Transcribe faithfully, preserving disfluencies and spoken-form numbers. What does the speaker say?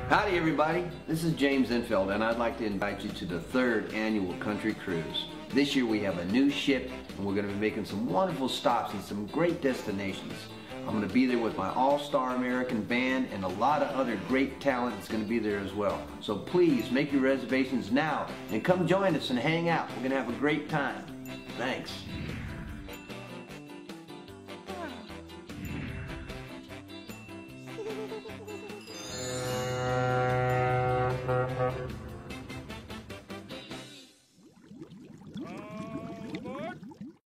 Howdy everybody, this is James Intveld and I'd like to invite you to the third annual Country Cruise. This year we have a new ship and we're going to be making some wonderful stops in some great destinations. I'm going to be there with my all-star American band and a lot of other great talent that's going to be there as well. So please make your reservations now and come join us and hang out. We're going to have a great time. Thanks.